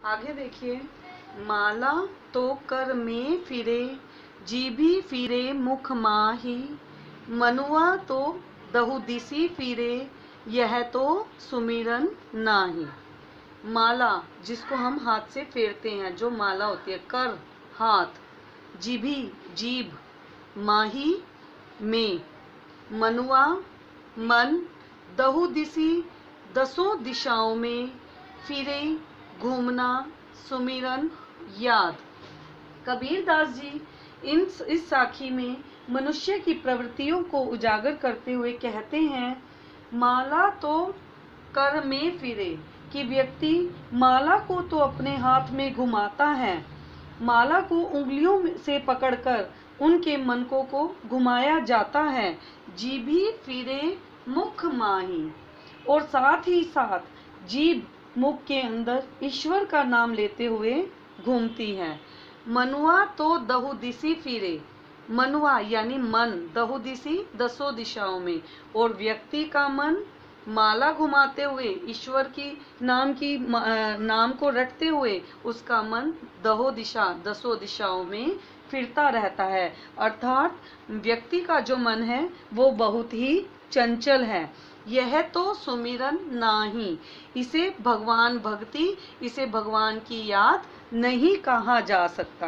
आगे देखिए, माला तो कर में फिरे, जीभी फिरे मुख माही, मनुआ तो दहु दिसी फिरे, यह तो सुमिरन नाही। माला जिसको हम हाथ से फेरते हैं, जो माला होती है, कर हाथ, जीभी जीभ, माही में, मनुआ मन, दहु दिसी दसों दिशाओं में, फिरे घूमना, सुमिरन याद। कबीर दास जी इस साखी में मनुष्य की प्रवृत्तियों को उजागर करते हुए कहते हैं, माला तो कर में फिरे, कि व्यक्ति माला को तो अपने हाथ में घुमाता है, माला को उंगलियों से पकड़कर उनके मनकों को घुमाया जाता है। जीभी फिरे मुख माही, और साथ ही साथ जीभ मुख के अंदर ईश्वर का नाम लेते हुए घूमती है। मनुआ तो दहु दिसी फिरे, मनुआ यानी मन, दहु दिसी दसों दिशाओं में, और व्यक्ति का मन माला घुमाते हुए ईश्वर की नाम को रटते हुए उसका मन दसों दिशाओं में फिरता रहता है। अर्थात व्यक्ति का जो मन है वो बहुत ही चंचल है। यह तो सुमिरन नाही, इसे भगवान भक्ति, इसे भगवान की याद नहीं कहा जा सकता।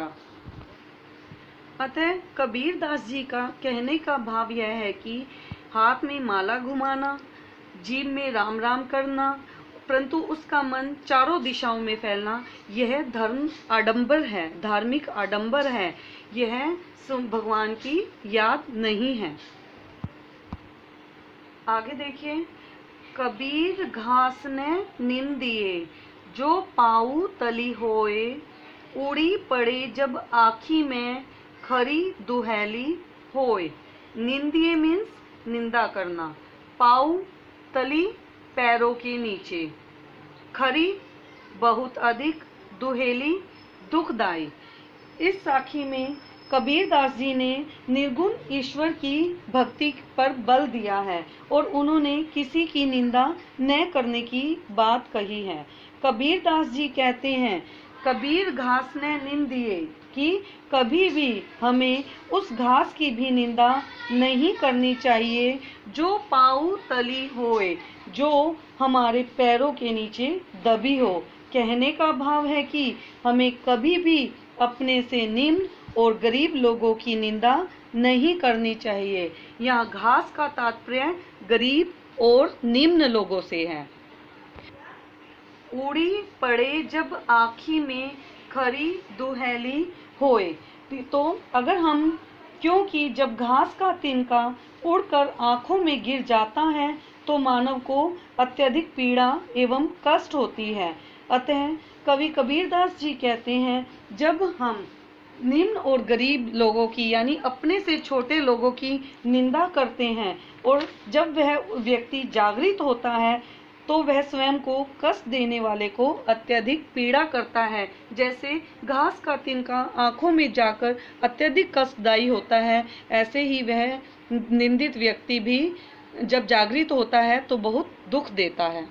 अतः कबीर दास जी का कहने का भाव यह है कि हाथ में माला घुमाना, जीभ में राम राम करना, परंतु उसका मन चारों दिशाओं में फैलना, यह धर्म आडंबर है, धार्मिक आडंबर है, यह भगवान की याद नहीं है। आगे देखिए, कबीर घास ने निंदिए, जो पाऊ तली होए, उड़ी पड़े जब आँखी में, खरी दुहेली होए। निंदिए मीन्स निंदा करना, पाऊ तली पैरों के नीचे, खरी बहुत अधिक, दुहेली दुखदाई। इस साखी में कबीर दास जी ने निर्गुण ईश्वर की भक्ति पर बल दिया है और उन्होंने किसी की निंदा न करने की बात कही है। कबीर दास जी कहते हैं, कबीर घास ने निंदिए, कि कभी भी हमें उस घास की भी निंदा नहीं करनी चाहिए जो पाऊ तली होए, जो हमारे पैरों के नीचे दबी हो। कहने का भाव है कि हमें कभी भी अपने से निम्न और गरीब लोगों की निंदा नहीं करनी चाहिए। यहाँ घास का तात्पर्य गरीब और निम्न लोगों से है। उड़ी पड़े जब आँखी में, खरी दुहेली होए, तो अगर हम, क्योंकि जब घास का तिनका उड़कर आँखों में गिर जाता है तो मानव को अत्यधिक पीड़ा एवं कष्ट होती है। अतः कवि कबीरदास जी कहते हैं, जब हम निम्न और गरीब लोगों की यानी अपने से छोटे लोगों की निंदा करते हैं और जब वह व्यक्ति जागृत होता है तो वह स्वयं को कष्ट देने वाले को अत्यधिक पीड़ा करता है। जैसे घास का तिनका आँखों में जाकर अत्यधिक कष्टदायी होता है, ऐसे ही वह निंदित व्यक्ति भी जब जागृत होता है तो बहुत दुख देता है।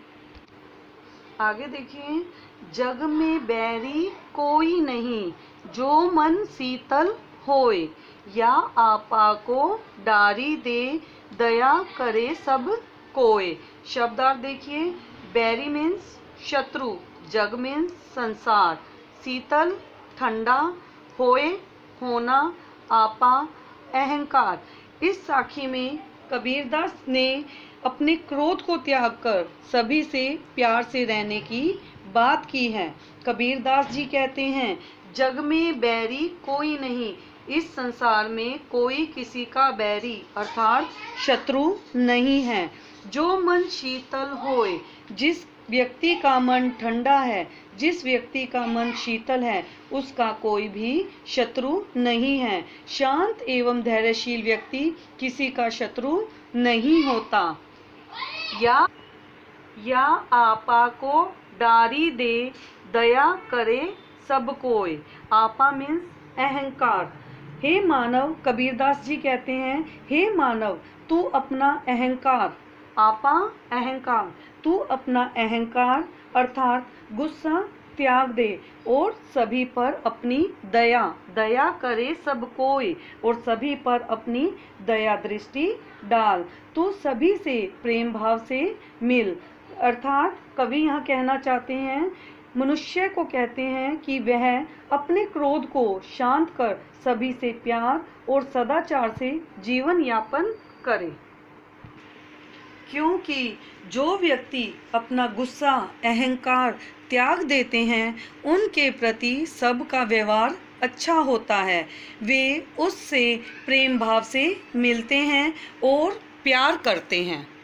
आगे देखिए, जग में बैरी कोई नहीं, जो मन शीतल होए, या आपा को डारी दे, दया करे सब कोय। शब्दार्थ देखिए, बैरी मीन्स शत्रु, जग मीन्स संसार, शीतल ठंडा, होए होना, आपा अहंकार। इस साखी में कबीरदास ने अपने क्रोध को त्याग कर सभी से प्यार से रहने की बात की है। कबीरदास जी कहते हैं, जग में बैरी कोई नहीं, इस संसार में कोई किसी का बैरी अर्थात शत्रु नहीं है। जो मन शीतल होए, जिस व्यक्ति का मन ठंडा है, जिस व्यक्ति का मन शीतल है, उसका कोई भी शत्रु नहीं है। शांत एवं धैर्यशील व्यक्ति किसी का शत्रु नहीं होता। या आपा को डारी दे, दया करे सब कोय। आपा मीन्स अहंकार। हे मानव, कबीरदास जी कहते हैं, हे मानव, तू अपना अहंकार, आपा अहंकार, तू अपना अहंकार अर्थात गुस्सा त्याग दे और सभी पर अपनी दया दया करे सब कोई और सभी पर अपनी दया दृष्टि डाल। तो सभी से प्रेम भाव से मिल। अर्थात कवि यहाँ कहना चाहते हैं, मनुष्य को कहते हैं कि वह अपने क्रोध को शांत कर सभी से प्यार और सदाचार से जीवन यापन करे। क्योंकि जो व्यक्ति अपना गुस्सा अहंकार त्याग देते हैं उनके प्रति सबका व्यवहार अच्छा होता है। वे उससे प्रेम भाव से मिलते हैं और प्यार करते हैं।